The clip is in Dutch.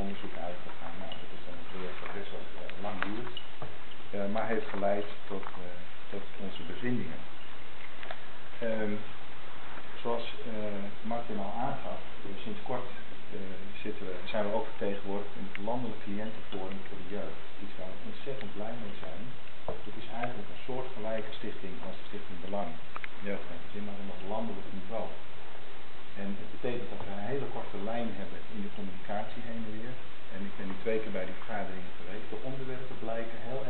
onderzoek uitgegaan. Nou, dat is dan een project dat best wel lang duurt, maar heeft geleid tot onze bevindingen. Zoals Martin al aangaf, sinds kort zijn we ook vertegenwoordigd in het Landelijk Cliëntenforum voor de Jeugd. Iets waar we ontzettend blij mee zijn. Het is eigenlijk een soortgelijke stichting als de Stichting Belang, Jeugd en Gezin, maar dan op landelijk niveau. En het betekent dat we een hele korte lijn hebben in de communicatie heen en weer. En ik ben nu 2 keer bij die vergaderingen geweest. De onderwerpen blijken heel